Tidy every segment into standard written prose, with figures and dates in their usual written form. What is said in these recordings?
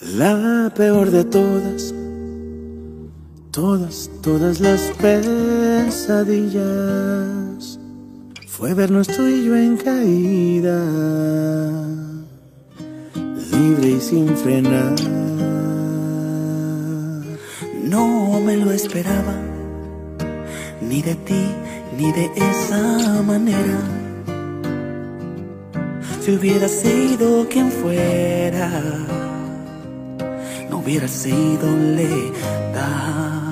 La peor de todas, todas las pesadillas fue vernos tú y yo en caída, libre y sin frenar. No me lo esperaba, ni de ti, ni de esa manera. Si hubiera sido quien fuera, no hubiera sido letal.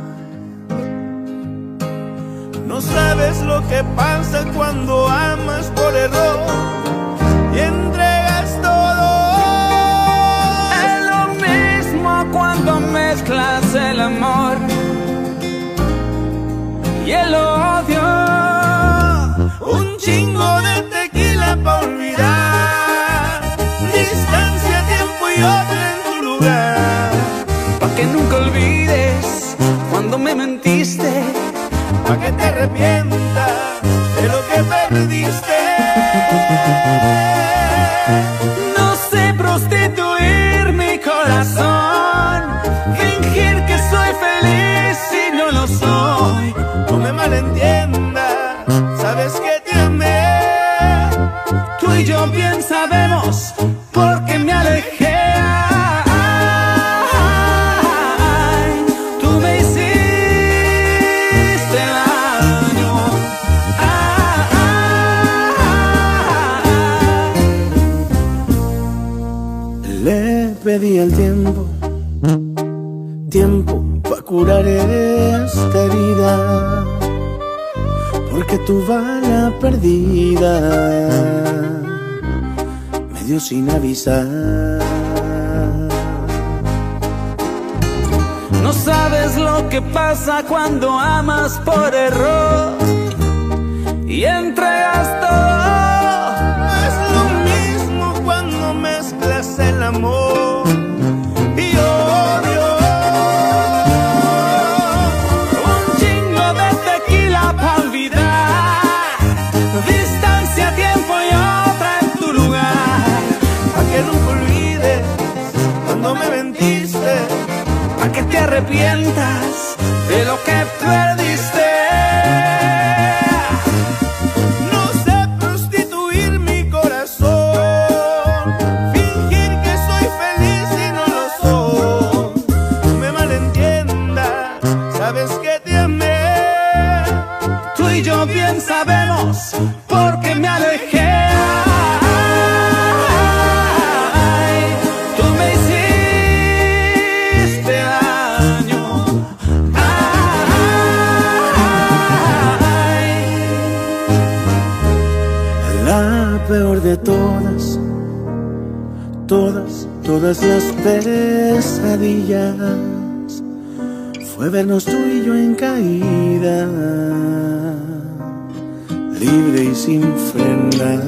No sabes lo que pasa cuando amas por error y entregas todo. Es lo mismo cuando mezclas el amor y el odio. Un chingo de tequila pa' olvidar, distancia, tiempo y otra en tu lugar. Pa' que nunca olvides cuando me mentiste, Pa' que te arrepientas de lo que perdiste. no sé prostituir mi corazón, fingir que soy feliz si no lo soy. No me malentiendas, sabes que te amé. Tú y yo bien sabemos por qué me alejé. Ay, tú me hiciste daño. Le pedí el tiempo pa' curar esta herida, porque tu bala perdida me dio sin avisar. No sabes lo que pasa cuando amas por error y entregas todo. Es lo mismo cuando mezclas el amor y odio. Un chingo de tequila pa' olvidar, distancia, tiempo y otra en tu lugar. Pa' que nunca olvides cuando me mentiste, Pa' que te arrepientas de lo que perdiste. no sé prostituir mi corazón, fingir que soy feliz y no lo soy. No me malentiendas, sabes que te amé. Tú y yo bien sabemos por qué me alejé. Ay, tú me hiciste daño. Ay, La peor de todas las pesadillas fue vernos tú y yo en caída, libre y sin frenar.